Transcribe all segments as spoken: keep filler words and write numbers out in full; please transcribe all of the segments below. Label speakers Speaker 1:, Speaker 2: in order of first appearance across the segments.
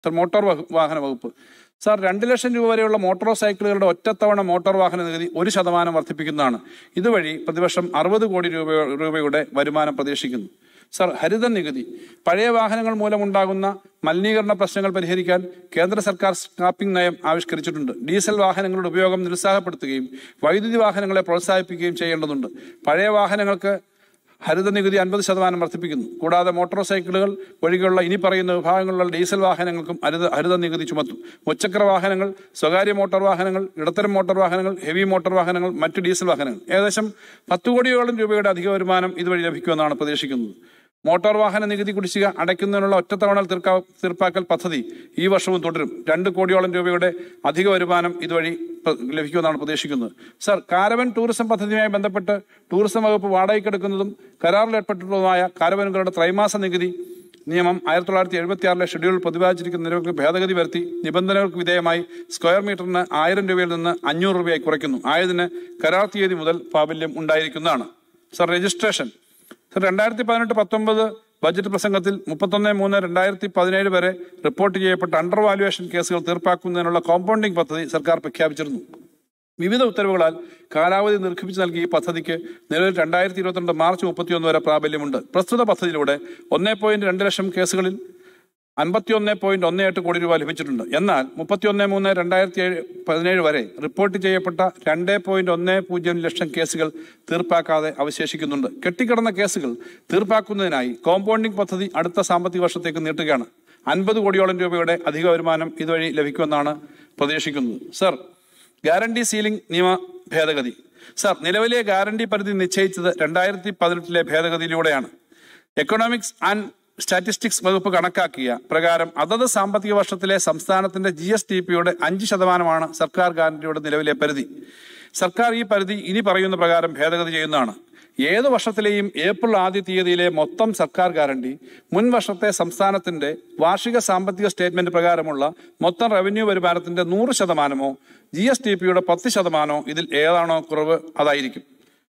Speaker 1: Sir, motor വാഹന വകുപ്പ്. Sir, രണ്ട് ലക്ഷം രൂപ വരെയുള്ള മോട്ടോർ സൈക്കിളുകളുടെ ഒറ്റത്തവണ മോട്ടോർ വാഹന നികുതി ഒരു ശതമാനം വർദ്ധിപ്പിക്കുന്നതാണ്. ഇതുവഴി പ്രതിവർഷം അറുപത് കോടി രൂപ രൂപയുടെ വരുമാനം പ്രതീക്ഷിക്കുന്നു. സർ, ഹരിത നികുതി. പഴയ വാഹനങ്ങൾ മൂലമുണ്ടാകുന്ന മലിനീകരണ പ്രശ്നങ്ങൾ പരിഹരിക്കാൻ കേന്ദ്ര സർക്കാർ സ്ക്രാപ്പിംഗ് നയം ആവിഷ്കരിച്ചിട്ടുണ്ട്. ഡീസൽ വാഹനങ്ങളുടെ ഉപയോഗം നിരുത്സാഹപ്പെടുത്തുകയും വൈദ്യുതി വാഹനങ്ങളെ പ്രോത്സാഹിപ്പിക്കുകയും ചെയ്യേണ്ടതുണ്ട്. പഴയ വാഹനങ്ങൾക്ക് ഹരിത നികുതി അൻപത് ശതമാനം വർദ്ധിപ്പിക്കുന്നു. കൂടാതെ മോട്ടോർ സൈക്കിളുകൾ ഒഴികെയുള്ള ഇനി പറയുന്ന വിഭാഗങ്ങളിലുള്ള ഡീസൽ വാഹനങ്ങൾക്കും ഹരിത ഹരിത നികുതി ചുമത്തും. മുച്ചക്ര വാഹനങ്ങൾ, സ്വകാര്യ മോട്ടോർ വാഹനങ്ങൾ, ഇടത്തരം മോട്ടോർ വാഹനങ്ങൾ, ഹെവി മോട്ടോർ വാഹനങ്ങൾ, മറ്റ് ഡീസൽ വാഹനങ്ങൾ ഏകദേശം പത്ത് കോടിയോളം രൂപയുടെ അധിക വരുമാനം ഇതുവഴി ലഭിക്കുമെന്നാണ് പ്രതീക്ഷിക്കുന്നത്. മോട്ടോർ വാഹന നികുതി കുടിശ്ശിക അടയ്ക്കുന്നതിനുള്ള ഒറ്റത്തവണ തീർക്കാ തീർപ്പാക്കൽ പദ്ധതി ഈ വർഷവും തുടരും. രണ്ട് കോടിയോളം രൂപയുടെ അധിക വരുമാനം ഇതുവഴി ലഭിക്കുമെന്നാണ് പ്രതീക്ഷിക്കുന്നത്. സർ, കാരവൻ ടൂറിസം പദ്ധതിയുമായി ബന്ധപ്പെട്ട് ടൂറിസം വകുപ്പ് വാടകയ്ക്കെടുക്കുന്നതും കരാറിലേർപ്പെട്ടിട്ടുള്ളതുമായ കാരവനുകളുടെ ത്രൈമാസ നികുതി നിയമം ആയിരത്തി തൊള്ളായിരത്തി എഴുപത്തി ആറിലെ ഷെഡ്യൂളിൽ പ്രതിപാദിച്ചിരിക്കുന്ന നിരക്ക് ഭേദഗതി വരുത്തി നിബന്ധനകൾക്ക് വിധേയമായി സ്ക്വയർ മീറ്ററിന് ആയിരം രൂപയിൽ നിന്ന് അഞ്ഞൂറ് രൂപയായി കുറയ്ക്കുന്നു. ആയതിന് കരാർ തീയതി മുതൽ പ്രാബല്യം ഉണ്ടായിരിക്കുന്നതാണ്. Sir, registration. സർ, രണ്ടായിരത്തി പതിനെട്ട് പത്തൊമ്പത് ബജറ്റ് പ്രസംഗത്തിൽ മുപ്പത്തൊന്ന് മൂന്ന് രണ്ടായിരത്തി പതിനേഴ് വരെ റിപ്പോർട്ട് ചെയ്യപ്പെട്ട അണ്ടർ വാല്യുവേഷൻ കേസുകൾ തീർപ്പാക്കുന്നതിനുള്ള കോമ്പൗണ്ടിംഗ് പദ്ധതി സർക്കാർ പ്രഖ്യാപിച്ചിരുന്നു. വിവിധ ഉത്തരവുകളാൽ കാലാവധി ദീർഘിപ്പിച്ച് നൽകിയ ഈ പദ്ധതിക്ക് നിലവിൽ രണ്ടായിരത്തി ഇരുപത്തിരണ്ട് മാർച്ച് മുപ്പത്തിയൊന്ന് വരെ പ്രാബല്യമുണ്ട്. പ്രസ്തുത പദ്ധതിയിലൂടെ ഒന്നേ പോയിന്റ് രണ്ട് ലക്ഷം കേസുകളിൽ അൻപത്തി ഒന്ന് പോയിന്റ് ഒന്ന് എട്ട് കോടി രൂപ ലഭിച്ചിട്ടുണ്ട്. എന്നാൽ മുപ്പത്തിയൊന്ന് മൂന്ന് രണ്ടായിരത്തി ഏഴ് പതിനേഴ് വരെ റിപ്പോർട്ട് ചെയ്യപ്പെട്ട രണ്ട് പോയിന്റ് ഒന്ന് പൂജ്യം ലക്ഷം കേസുകൾ തീർപ്പാക്കാതെ അവശേഷിക്കുന്നുണ്ട്. കെട്ടിക്കിടന്ന കേസുകൾ തീർപ്പാക്കുന്നതിനായി കോമ്പൗണ്ടിംഗ് പദ്ധതി അടുത്ത സാമ്പത്തിക വർഷത്തേക്ക് നീട്ടുകയാണ്. അൻപത് കോടിയോളം രൂപയുടെ അധിക വരുമാനം ഇതുവഴി ലഭിക്കുമെന്നാണ് പ്രതീക്ഷിക്കുന്നത്. സർ, ഗ്യാരണ്ടി സീലിംഗ് നിയമ ഭേദഗതി. സർ, നിലവിലെ ഗ്യാരണ്ടി പരിധി നിശ്ചയിച്ചത് രണ്ടായിരത്തി പതിനെട്ടിലെ ഭേദഗതിയിലൂടെയാണ്. എക്കണോമിക്സ് ആൻഡ് സ്റ്റാറ്റിസ്റ്റിക്സ് വകുപ്പ് കണക്കാക്കിയ പ്രകാരം അതത് സാമ്പത്തിക വർഷത്തിലെ സംസ്ഥാനത്തിന്റെ ജി എസ് ടി പിയുടെ അഞ്ച് ശതമാനമാണ് സർക്കാർ ഗ്യാരണ്ടിയുടെ നിലവിലെ പരിധി. സർക്കാർ ഈ പരിധി ഇനി പറയുന്ന പ്രകാരം ഭേദഗതി ചെയ്യുന്നതാണ്. ഏതു വർഷത്തിലെയും ഏപ്രിൽ ആദ്യ തീയതിയിലെ മൊത്തം സർക്കാർ ഗ്യാരണ്ടി മുൻ വർഷത്തെ സംസ്ഥാനത്തിന്റെ വാർഷിക സാമ്പത്തിക സ്റ്റേറ്റ്മെന്റ് പ്രകാരമുള്ള മൊത്തം റവന്യൂ വരുമാനത്തിന്റെ നൂറ് ശതമാനമോ ജി എസ് ടി പിയുടെ പത്ത് ശതമാനമോ ഇതിൽ ഏതാണോ കുറവ് അതായിരിക്കും.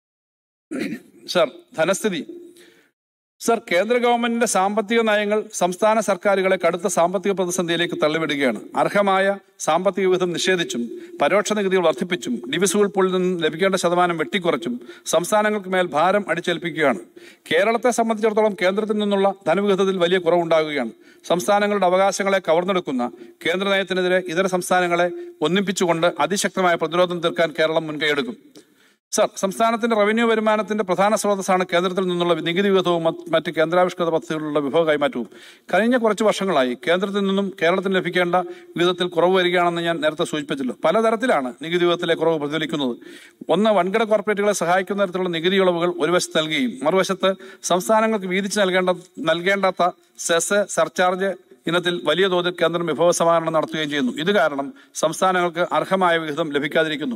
Speaker 1: സർ, ധനസ്ഥിതി. സർ, കേന്ദ്ര ഗവൺമെന്റിന്റെ സാമ്പത്തിക നയങ്ങൾ സംസ്ഥാന സർക്കാരുകളെ കടുത്ത സാമ്പത്തിക പ്രതിസന്ധിയിലേക്ക് തള്ളിവിടുകയാണ്. അർഹമായ സാമ്പത്തിക വിഹിതം നിഷേധിച്ചും പരോക്ഷ നികുതികൾ വർദ്ധിപ്പിച്ചും ഡിവിസുകൾ പൂളിൽ നിന്ന് ലഭിക്കേണ്ട ശതമാനം വെട്ടിക്കുറച്ചും സംസ്ഥാനങ്ങൾക്ക് മേൽ ഭാരം അടിച്ചേൽപ്പിക്കുകയാണ്. കേരളത്തെ സംബന്ധിച്ചിടത്തോളം കേന്ദ്രത്തിൽ നിന്നുള്ള ധനവിഹിതത്തിൽ വലിയ കുറവുണ്ടാകുകയാണ്. സംസ്ഥാനങ്ങളുടെ അവകാശങ്ങളെ കവർന്നെടുക്കുന്ന കേന്ദ്ര നയത്തിനെതിരെ ഇതര സംസ്ഥാനങ്ങളെ ഒന്നിപ്പിച്ചുകൊണ്ട് അതിശക്തമായ പ്രതിരോധം തീർക്കാൻ കേരളം മുൻകൈയെടുക്കും. സർ, സംസ്ഥാനത്തിന്റെ റവന്യൂ വരുമാനത്തിന്റെ പ്രധാന സ്രോതസ്സാണ് കേന്ദ്രത്തിൽ നിന്നുള്ള നികുതി വിഹിതവും മറ്റ് കേന്ദ്രാവിഷ്കൃത പദ്ധതികളിലുള്ള വിഭവ കൈമാറ്റവും. കഴിഞ്ഞ കുറച്ച് വർഷങ്ങളായി കേന്ദ്രത്തിൽ നിന്നും കേരളത്തിന് ലഭിക്കേണ്ട വിഹിതത്തിൽ കുറവ് വരികയാണെന്ന് ഞാൻ നേരത്തെ സൂചിപ്പിച്ചല്ലോ. പലതരത്തിലാണ് നികുതി വിഹിതത്തിലെ കുറവ് പ്രതിഫലിക്കുന്നത്. ഒന്ന്, വൻകിട കോർപ്പറേറ്റുകളെ സഹായിക്കുന്ന തരത്തിലുള്ള നികുതി ഇളവുകൾ ഒരു വശത്ത് നൽകുകയും മറുവശത്ത് സംസ്ഥാനങ്ങൾക്ക് വീതിച്ച് നൽകേണ്ട നൽകേണ്ടാത്ത സെസ്, സർചാർജ് ഇനത്തിൽ വലിയ തോതിൽ കേന്ദ്രം വിഭവ സമാഹരണം നടത്തുകയും ചെയ്യുന്നു. ഇത് കാരണം സംസ്ഥാനങ്ങൾക്ക് അർഹമായ വിഹിതം ലഭിക്കാതിരിക്കുന്നു.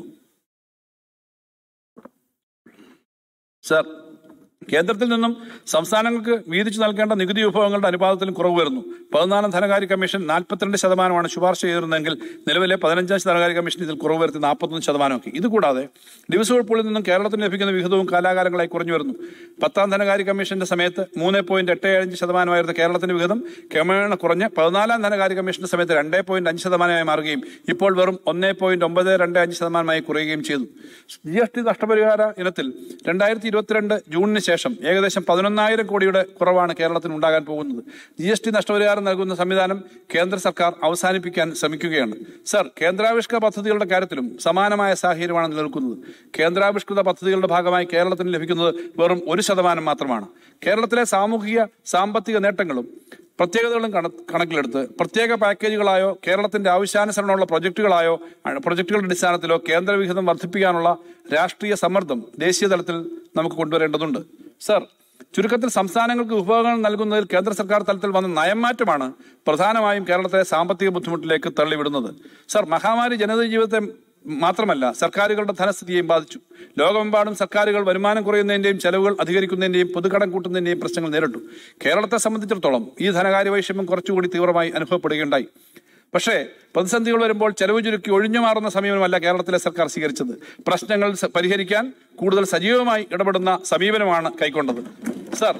Speaker 1: സർ, കേന്ദ്രത്തിൽ നിന്നും സംസ്ഥാനങ്ങൾക്ക് വീതിച്ചു നൽകേണ്ട നികുതി വിഭവങ്ങളുടെ അനുപാതത്തിലും കുറവ് വരുന്നു. പതിനാലാം ധനകാര്യ കമ്മീഷൻ നാൽപ്പത്തിരണ്ട് ശതമാനമാണ് ശുപാർശ ചെയ്തിരുന്നതെങ്കിൽ നിലവിലെ പതിനഞ്ചാം ധനകാര്യ കമ്മീഷൻ ഇതിൽ കുറവ് വരുത്തി നാൽപ്പത്തൊന്ന് ശതമാനമാക്കി. ഇതുകൂടാതെ ഡിവിസുകൾ പൂളിൽ നിന്നും കേരളത്തിന് ലഭിക്കുന്ന വിഹിതവും കാലാകാലങ്ങളായി കുറഞ്ഞു വരുന്നു. പത്താം ധനകാര്യ കമ്മീഷന്റെ സമയത്ത് മൂന്ന് പോയിന്റ് എട്ട് അഞ്ച് ശതമാനമായിരുന്ന കേരളത്തിന്റെ വിഹിതം ക്രമേണ കുറഞ്ഞ് പതിനാലാം ധനകാര്യ കമ്മീഷന്റെ സമയത്ത് രണ്ട് പോയിന്റ് അഞ്ച് ശതമാനമായി മാറുകയും ഇപ്പോൾ വെറും ഒന്ന് പോയിന്റ് ഒമ്പത് രണ്ട് അഞ്ച് ശതമാനമായി കുറയുകയും ചെയ്തു. ജി എസ് ടി നഷ്ടപരിഹാര ഇനത്തിൽ രണ്ടായിരത്തി ഇരുപത്തിരണ്ട് ജൂണിന് ശേഷം ഏകദേശം പതിനൊന്നായിരം കോടിയുടെ കുറവാണ് കേരളത്തിന് ഉണ്ടാകാൻ പോകുന്നത്. ജി എസ് ടി നഷ്ടപരിഹാരം നൽകുന്ന സംവിധാനം കേന്ദ്ര സർക്കാർ അവസാനിപ്പിക്കാൻ ശ്രമിക്കുകയാണ്. സർ, കേന്ദ്രാവിഷ്കൃത പദ്ധതികളുടെ കാര്യത്തിലും സമാനമായ സാഹചര്യമാണ് നിലനിൽക്കുന്നത്. കേന്ദ്രാവിഷ്കൃത പദ്ധതികളുടെ ഭാഗമായി കേരളത്തിന് ലഭിക്കുന്നത് വെറും ഒരു ശതമാനം മാത്രമാണ്. കേരളത്തിലെ സാമൂഹിക സാമ്പത്തിക നേട്ടങ്ങളും പ്രത്യേകതകളും കണക്കിലെടുത്ത് പ്രത്യേക പാക്കേജുകളായോ കേരളത്തിന്റെ ആവശ്യാനുസരണമുള്ള പ്രൊജക്ടുകളായോ പ്രൊജക്ടുകളുടെ അടിസ്ഥാനത്തിലോ കേന്ദ്ര വിഹിതം വർദ്ധിപ്പിക്കാനുള്ള രാഷ്ട്രീയ സമ്മർദ്ദം ദേശീയ തലത്തിൽ നമുക്ക് കൊണ്ടുവരേണ്ടതുണ്ട്. സർ, ചുരുക്കത്തിൽ സംസ്ഥാനങ്ങൾക്ക് വിഭവങ്ങൾ നൽകുന്നതിൽ കേന്ദ്ര സർക്കാർ തലത്തിൽ വന്ന നയംമാറ്റമാണ് പ്രധാനമായും കേരളത്തെ സാമ്പത്തിക ബുദ്ധിമുട്ടിലേക്ക് തള്ളിവിടുന്നത്. സർ, മഹാമാരി ജനത ജീവിതത്തെ മാത്രമല്ല സർക്കാരുകളുടെ ധനസ്ഥിതിയെയും ബാധിച്ചു. ലോകമെമ്പാടും സർക്കാരുകൾ വരുമാനം കുറയുന്നതിന്റെയും ചെലവുകൾ അധികരിക്കുന്നതിന്റെയും പൊതുകടം കൂട്ടുന്നതിന്റെയും പ്രശ്നങ്ങൾ നേരിട്ടു. കേരളത്തെ സംബന്ധിച്ചിടത്തോളം ഈ ധനകാര്യ വൈഷമ്യം കുറച്ചുകൂടി തീവ്രമായി അനുഭവപ്പെടുകയുണ്ടായി. പക്ഷേ പ്രതിസന്ധികൾ വരുമ്പോൾ ചെലവ് ചുരുക്കി ഒഴിഞ്ഞു മാറുന്ന സമീപനമല്ല കേരളത്തിലെ സർക്കാർ സ്വീകരിച്ചത്. പ്രശ്നങ്ങൾ പരിഹരിക്കാൻ കൂടുതൽ സജീവമായി ഇടപെടുന്ന സമീപനമാണ് കൈക്കൊണ്ടത്. സർ,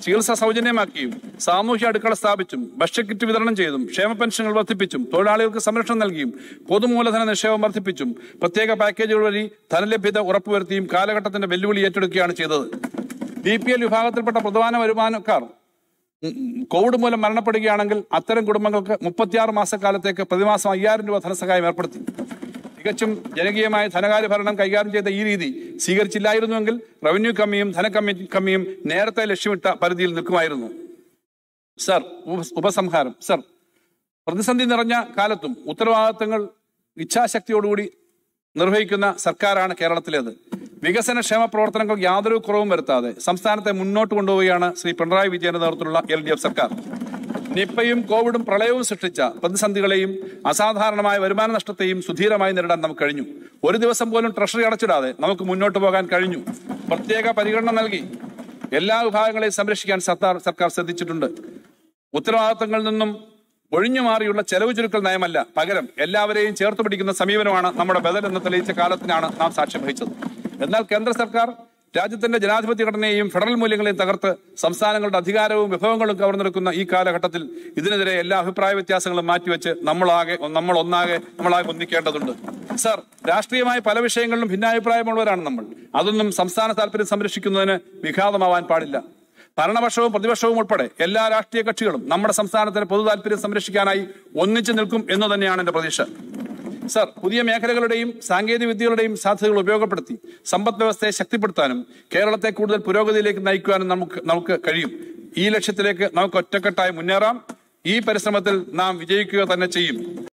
Speaker 1: ചികിത്സ സൗജന്യമാക്കിയും സാമൂഹ്യ അടുക്കള സ്ഥാപിച്ചും ഭക്ഷ്യക്കിറ്റ് വിതരണം ചെയ്തും ക്ഷേമ പെൻഷനുകൾ വർദ്ധിപ്പിച്ചും തൊഴിലാളികൾക്ക് സംരക്ഷണം നൽകിയും പൊതുമൂലധന നിക്ഷേപം വർദ്ധിപ്പിച്ചും പ്രത്യേക പാക്കേജുകൾ വഴി ധനലഭ്യത ഉറപ്പുവരുത്തിയും കാലഘട്ടത്തിന്റെ വെല്ലുവിളി ഏറ്റെടുക്കുകയാണ് ചെയ്തത്. ബി പി എൽ വിഭാഗത്തിൽപ്പെട്ട പ്രധാന വരുമാനക്കാർ കോവിഡ് മൂലം മരണപ്പെടുകയാണെങ്കിൽ അത്തരം കുടുംബങ്ങൾക്ക് മുപ്പത്തിയാറ് മാസക്കാലത്തേക്ക് പ്രതിമാസം അയ്യായിരം രൂപ ധനസഹായം ഏർപ്പെടുത്തി. തികച്ചും ജനകീയമായ ധനകാര്യ ഭരണം കൈകാര്യം ചെയ്ത ഈ രീതി സ്വീകരിച്ചില്ലായിരുന്നുവെങ്കിൽ റവന്യൂ കമ്മിയും ധനകമ്മി കമ്മിയും നേരത്തെ ലക്ഷ്യമിട്ട പരിധിയിൽ നിൽക്കുമായിരുന്നു. സർ, ഉപസംഹാരം. സർ, പ്രതിസന്ധി നിറഞ്ഞ കാലത്തും ഉത്തരവാദിത്തങ്ങൾ ഇച്ഛാശക്തിയോടുകൂടി നിർവഹിക്കുന്ന സർക്കാരാണ് കേരളത്തിലേത്. വികസന ക്ഷേമ പ്രവർത്തനങ്ങൾക്ക് യാതൊരു കുറവും വരുത്താതെ സംസ്ഥാനത്തെ മുന്നോട്ട് കൊണ്ടുപോവുകയാണ് ശ്രീ പിണറായി വിജയന്റെ നേതൃത്വത്തിലുള്ള എൽ ഡി എഫ് സർക്കാർ. നിപ്പയും കോവിഡും പ്രളയവും സൃഷ്ടിച്ച പ്രതിസന്ധികളെയും അസാധാരണമായ വരുമാന നഷ്ടത്തെയും സുധീരമായി നേരിടാൻ നമുക്ക് കഴിഞ്ഞു. ഒരു ദിവസം പോലും ട്രഷറി അടച്ചിടാതെ നമുക്ക് മുന്നോട്ട് പോകാൻ കഴിഞ്ഞു. പ്രത്യേക പരിഗണന നൽകി എല്ലാ വിഭാഗങ്ങളെയും സംരക്ഷിക്കാൻ സർക്കാർ സർക്കാർ ശ്രദ്ധിച്ചിട്ടുണ്ട്. ഉത്തരവാദിത്തങ്ങളിൽ നിന്നും ഒഴിഞ്ഞു മാറിയുള്ള ചെലവ് ചുരുക്കൽ നയമല്ല, പകരം എല്ലാവരെയും ചേർത്ത് പിടിക്കുന്ന സമീപനമാണ് നമ്മുടെ ബദൽ എന്ന് തെളിയിച്ച കാലത്തിനാണ് നാം സാക്ഷ്യം വഹിച്ചത്. എന്നാൽ കേന്ദ്ര സർക്കാർ രാജ്യത്തിന്റെ ജനാധിപത്യ ഘടനയെയും ഫെഡറൽ മൂല്യങ്ങളെയും തകർത്ത് സംസ്ഥാനങ്ങളുടെ അധികാരവും വിഭവങ്ങളും കവർന്നെടുക്കുന്ന ഈ കാലഘട്ടത്തിൽ ഇതിനെതിരെ എല്ലാ അഭിപ്രായ വ്യത്യാസങ്ങളും മാറ്റിവെച്ച് നമ്മളാകെ നമ്മൾ ഒന്നാകെ നമ്മളാകെ ഒന്നിക്കേണ്ടതുണ്ട്. സർ, രാഷ്ട്രീയമായ പല വിഷയങ്ങളിലും ഭിന്നാഭിപ്രായമുള്ളവരാണ് നമ്മൾ. അതൊന്നും സംസ്ഥാന താല്പര്യം സംരക്ഷിക്കുന്നതിന് വിഘാതമാവാൻ പാടില്ല. ഭരണപക്ഷവും പ്രതിപക്ഷവും ഉൾപ്പെടെ എല്ലാ രാഷ്ട്രീയ കക്ഷികളും നമ്മുടെ സംസ്ഥാനത്തിന് പൊതു താല്പര്യം സംരക്ഷിക്കാനായി ഒന്നിച്ചു നിൽക്കും എന്ന് തന്നെയാണ് എന്റെ പ്രതീക്ഷ. സർ, പുതിയ മേഖലകളുടെയും സാങ്കേതിക വിദ്യകളുടെയും സാധ്യതകൾ ഉപയോഗപ്പെടുത്തി സമ്പദ് വ്യവസ്ഥയെ ശക്തിപ്പെടുത്താനും കേരളത്തെ കൂടുതൽ പുരോഗതിയിലേക്ക് നയിക്കുവാനും നമുക്ക് നമുക്ക് കഴിയും. ഈ ലക്ഷ്യത്തിലേക്ക് നമുക്ക് ഒറ്റക്കെട്ടായി മുന്നേറാം. ഈ പരിശ്രമത്തിൽ നാം വിജയിക്കുക തന്നെ ചെയ്യും.